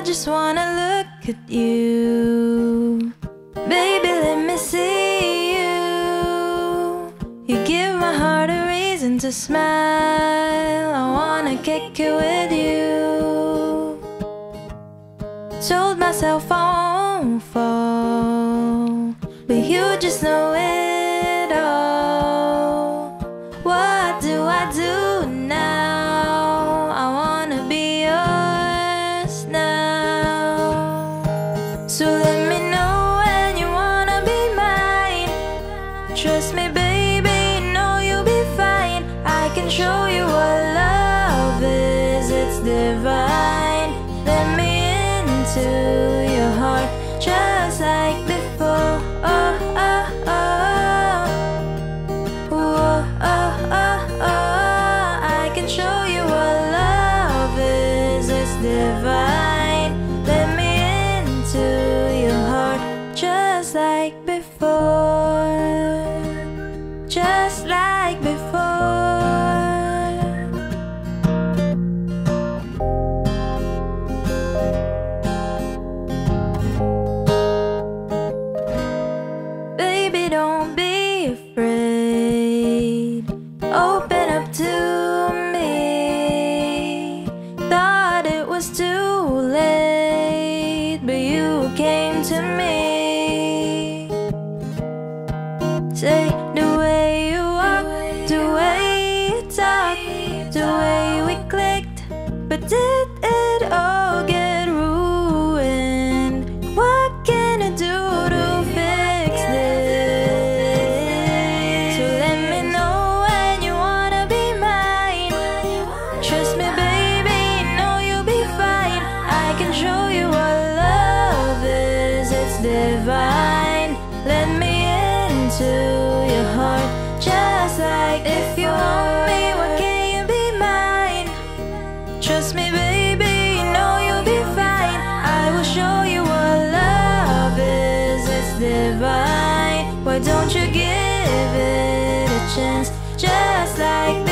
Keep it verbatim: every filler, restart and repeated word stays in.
just wanna look at you. Baby, let me see you. You give my heart a reason to smile. I wanna kick it with you. Told myself I won't fall, but you just know it all. What do I do now? I wanna be yours now. So let me know when you wanna be mine. Trust me, baby, you know you'll be fine. I can show you what love is, it's divine. Let me into your heart just like before. Oh, oh, oh. Whoa, oh, oh, oh. I can show you what love is, it's divine. Let me into your heart just like before. Just like before. Baby, don't be afraid. Open up to me. Thought it was too late, but you came to me. Say the way you walk, the way you talk, the way we clicked, but did it all get ruined? What can I do to fix this? So let me know when you wanna be mine. Trust me, baby, you know you'll be fine. I can show you what love is, it's divine. Let me into your heart just like if you want me, why can't you be mine? Trust me, baby, you know you'll be fine. I will show you what love is, it's divine. Why don't you give it a chance just like